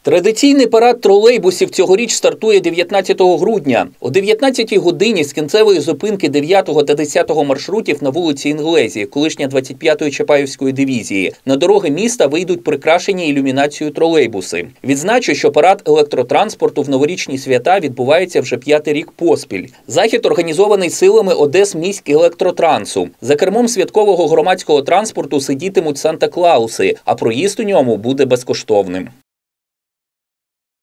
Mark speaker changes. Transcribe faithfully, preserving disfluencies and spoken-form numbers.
Speaker 1: Традиційний парад тролейбусів цьогоріч стартує дев'ятнадцятого грудня. О дев'ятнадцятій годині з кінцевої зупинки дев'ятого та десятого маршрутів на вулиці Інглезі, колишня двадцять п'ятої Чапаївської дивізії, на дороги міста вийдуть прикрашені ілюмінацією тролейбуси. Відзначу, що парад електротранспорту в новорічні свята відбувається вже п'ятий рік поспіль. Захід організований силами Одесміськелектротрансу. За кермом святкового громадського транспорту сидітимуть Санта-Клауси, а проїзд у ньому буде безкоштовним.